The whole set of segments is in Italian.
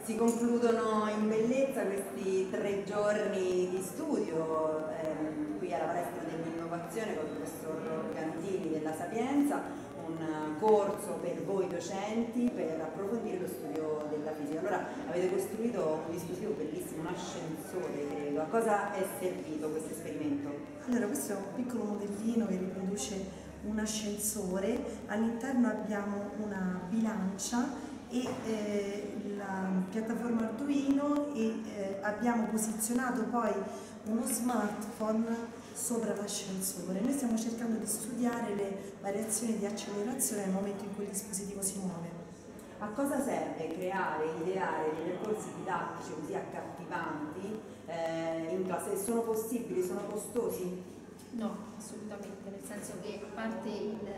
Si concludono in bellezza questi 3 giorni di studio qui alla palestra dell'innovazione con il professor Gantini della Sapienza, un corso per voi docenti per approfondire lo studio della fisica. Allora avete costruito un dispositivo bellissimo, un ascensore credo. A cosa è servito questo esperimento? Allora, questo è un piccolo modellino che riproduce un ascensore, all'interno abbiamo una bilancia e la piattaforma Arduino e abbiamo posizionato poi uno smartphone sopra l'ascensore. Noi stiamo cercando di studiare le variazioni di accelerazione nel momento in cui il dispositivo si muove. A cosa serve creare, ideare dei percorsi didattici così accattivanti in classe? Sono possibili, sono costosi? No, assolutamente, nel senso che a parte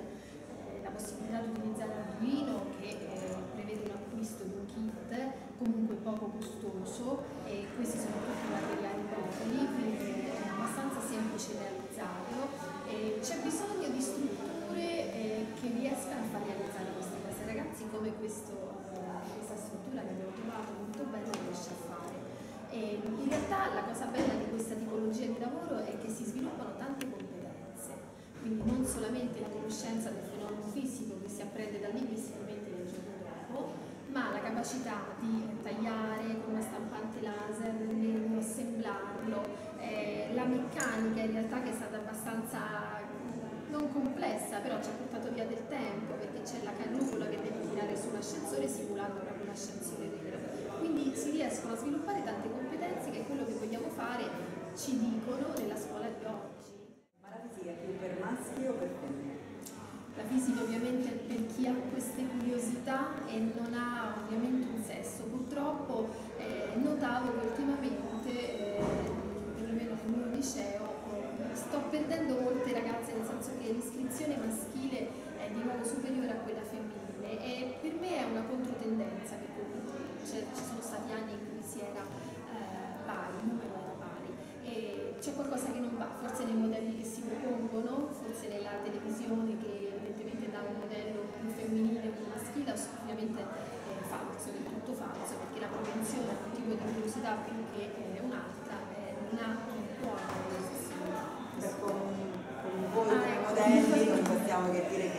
la possibilità di utilizzare Arduino che prevede l'acquisto di un kit comunque poco costoso e questi sono tutti materiali propri, quindi è abbastanza semplice realizzarlo. C'è bisogno di strutture che riescano a far realizzare queste cose. Ragazzi come questa struttura che abbiamo trovato molto bella riesce a fare. In realtà la cosa bella di questa tipologia di lavoro è che si sviluppano tante competenze, quindi non solamente la conoscenza del fenomeno fisico che si apprende da libri e si ripete il giorno dopo, ma la capacità di tagliare con una stampante laser, di assemblarlo, la meccanica in realtà che è stata abbastanza non complessa, però ci ha portato via del tempo perché c'è la cannucola che deve tirare sull'ascensore simulando proprio un ascensore vero. Quindi si riescono a sviluppare tante competenze che è quello che vogliamo fare, ci dicono nella scuola di oggi. Ma la fisica è più per maschi o per femmine? La fisica ovviamente è per chi ha queste curiosità e non ha ovviamente un sesso. Purtroppo notavo che ultimamente, perlomeno nel mio liceo, sto perdendo molte ragazze, nel senso che l'iscrizione maschile è di nuovo superiore a quella femminile e per me è una controtendenza perché ci sono stati anni in cui si era pari, il numero era pari e c'è qualcosa che non va, forse nei modelli che si propongono, forse nella televisione che evidentemente dà un modello più femminile o più maschile, ovviamente è falso, del tutto falso, perché la propensione a un tipo di curiosità più che un'altra non può avere la stessa. Con voi come modelli non possiamo che dire